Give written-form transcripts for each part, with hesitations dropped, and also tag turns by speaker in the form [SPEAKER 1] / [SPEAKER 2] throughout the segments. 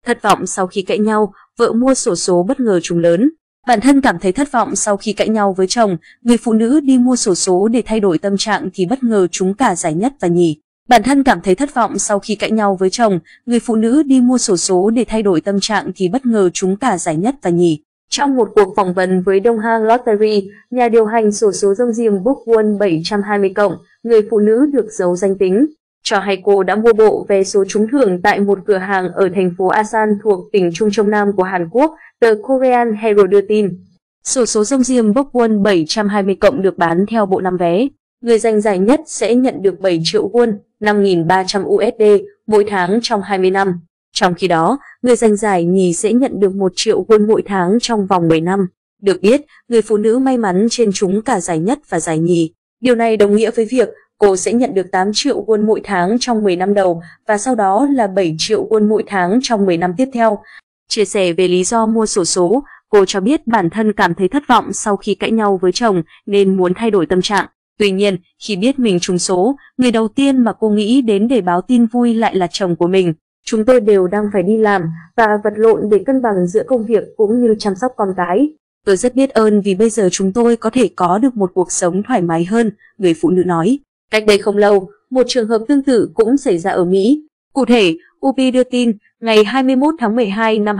[SPEAKER 1] Thất vọng sau khi cãi nhau, vợ mua xổ số bất ngờ trúng lớn. Bản thân cảm thấy thất vọng sau khi cãi nhau với chồng, người phụ nữ đi mua xổ số để thay đổi tâm trạng thì bất ngờ trúng cả giải nhất và nhì. Bản thân cảm thấy thất vọng sau khi cãi nhau với chồng, người phụ nữ đi mua xổ số để thay đổi tâm trạng thì bất ngờ trúng cả giải nhất và nhì. Trong một cuộc phỏng vấn với Đông Hang Lottery, nhà điều hành xổ số rông diềm Book One 720+, người phụ nữ được giấu danh tính, cho hay cô đã mua bộ vé số trúng thưởng tại một cửa hàng ở thành phố Asan thuộc tỉnh Trung Đông Nam của Hàn Quốc, tờ Korean Herald đưa tin. Xổ số rông diềm Book One 720+ được bán theo bộ 5 vé. Người giành giải nhất sẽ nhận được 7 triệu won, 5.300 USD mỗi tháng trong 20 năm. Trong khi đó, người giành giải nhì sẽ nhận được 1 triệu won mỗi tháng trong vòng 10 năm. Được biết, người phụ nữ may mắn trên trúng cả giải nhất và giải nhì. Điều này đồng nghĩa với việc cô sẽ nhận được 8 triệu won mỗi tháng trong 10 năm đầu và sau đó là 7 triệu won mỗi tháng trong 10 năm tiếp theo. Chia sẻ về lý do mua xổ số, cô cho biết bản thân cảm thấy thất vọng sau khi cãi nhau với chồng nên muốn thay đổi tâm trạng. Tuy nhiên, khi biết mình trúng số, người đầu tiên mà cô nghĩ đến để báo tin vui lại là chồng của mình. Chúng tôi đều đang phải đi làm và vật lộn để cân bằng giữa công việc cũng như chăm sóc con cái. Tôi rất biết ơn vì bây giờ chúng tôi có thể có được một cuộc sống thoải mái hơn, người phụ nữ nói. Cách đây không lâu, một trường hợp tương tự cũng xảy ra ở Mỹ. Cụ thể, UP đưa tin, ngày 21 tháng 12 năm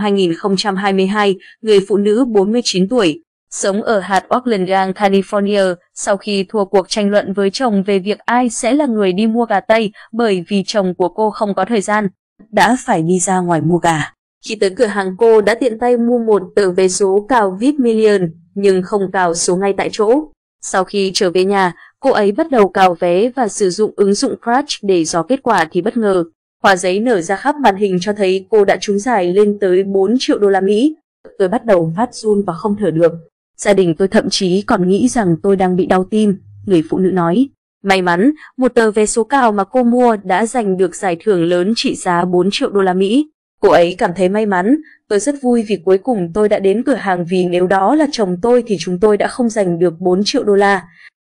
[SPEAKER 1] 2022, người phụ nữ 49 tuổi, sống ở hạt Oakland, bang California, sau khi thua cuộc tranh luận với chồng về việc ai sẽ là người đi mua gà Tây bởi vì chồng của cô không có thời gian, đã phải đi ra ngoài mua gà. Khi tới cửa hàng, cô đã tiện tay mua một tờ vé số cào VIP Million, nhưng không cào số ngay tại chỗ. Sau khi trở về nhà, cô ấy bắt đầu cào vé và sử dụng ứng dụng Crutch để dò kết quả thì bất ngờ. Hoa giấy nở ra khắp màn hình cho thấy cô đã trúng giải lên tới 4 triệu đô la Mỹ. Tôi bắt đầu phát run và không thở được. Gia đình tôi thậm chí còn nghĩ rằng tôi đang bị đau tim, người phụ nữ nói. May mắn, một tờ vé số cào mà cô mua đã giành được giải thưởng lớn trị giá 4 triệu đô la Mỹ. Cô ấy cảm thấy may mắn, tôi rất vui vì cuối cùng tôi đã đến cửa hàng vì nếu đó là chồng tôi thì chúng tôi đã không giành được 4 triệu đô la.